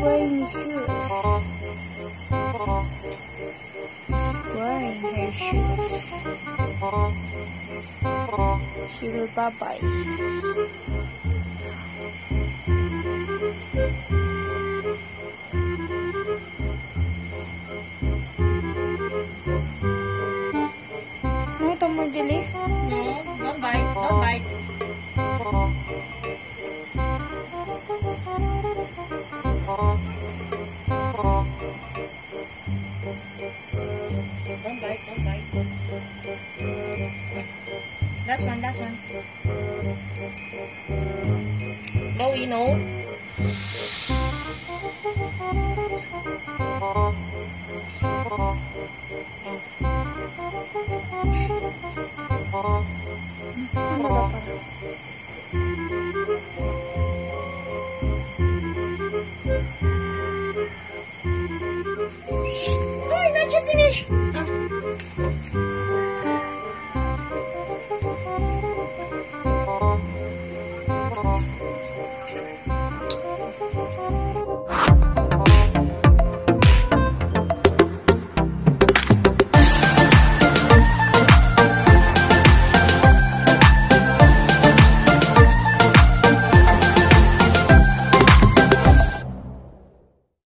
wearing shoes. She's wearing her shoes. She will bye-bye. Ano ito magdili? No, don't bite, don't bite. Don't bite, don't bite. Last one, last one. Chloe, no. Ano ba pa? Oh, not yet finished.